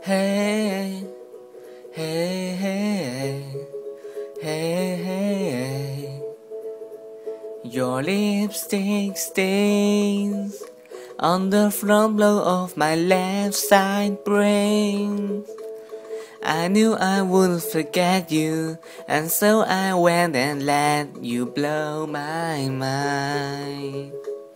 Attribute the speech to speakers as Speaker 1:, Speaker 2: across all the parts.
Speaker 1: Hey, hey, hey, hey, hey. Your lipstick stains on the front blow of my left side brain. I knew I wouldn't forget you, and so I went and let you blow my mind.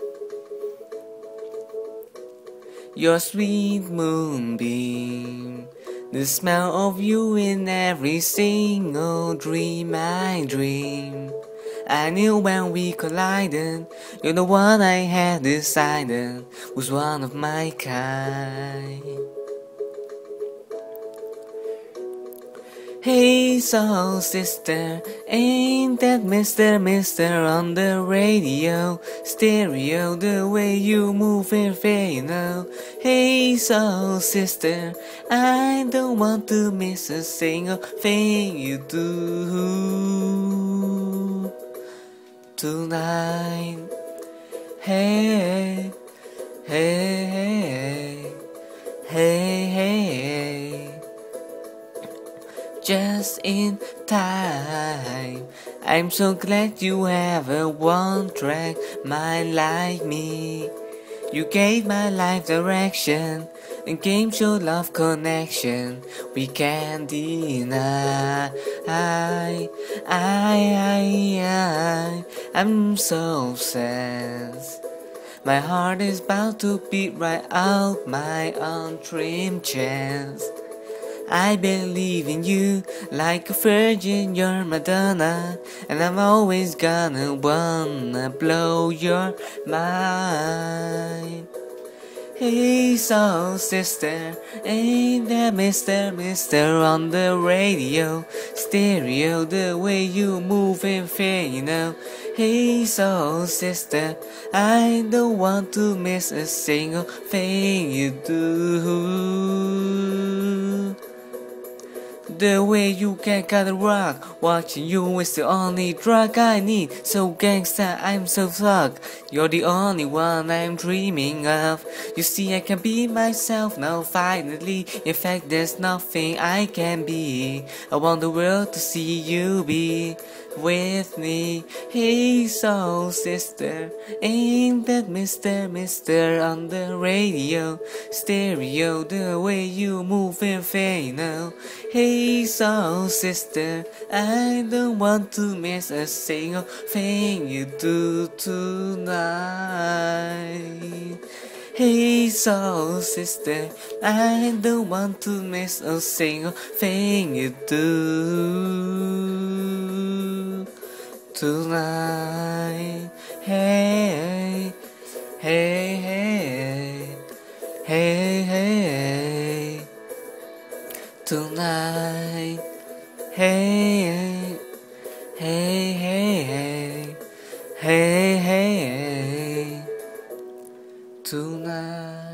Speaker 1: Your sweet moonbeam, the smell of you in every single dream I dream. I knew when we collided, you're the one I had decided was one of my kind. Hey soul sister, ain't that Mr. on the radio, stereo, the way you move it, you know. Hey soul sister, I don't want to miss a single thing you do tonight. Hey, hey, hey, hey, hey. Just in time. I'm so glad you have a one-track mind like me. You gave my life direction and gave your love connection. We can't deny. I'm so obsessed. My heart is about to beat right out my untrimmed chest. I believe in you like a virgin, you're Madonna, and I'm always gonna wanna blow your mind. Hey soul sister, ain't that Mr. on the radio, stereo, the way you move and feel, you know. Hey soul sister, I don't want to miss a single thing you do. The way you can cut a rock, watching you is the only drug I need. So gangsta, I'm so thug. You're the only one I'm dreaming of. You see, I can be myself now, finally. In fact, there's nothing I can be. I want the world to see you be with me. Hey soul sister, ain't that Mr. on the radio, stereo, the way you move and fade now. Hey soul sister, I don't want to miss a single thing you do tonight. Hey soul sister, I don't want to miss a single thing you do tonight. Hey, hey, hey, hey, hey, tonight. Hey, hey, hey, hey, hey, hey, tonight.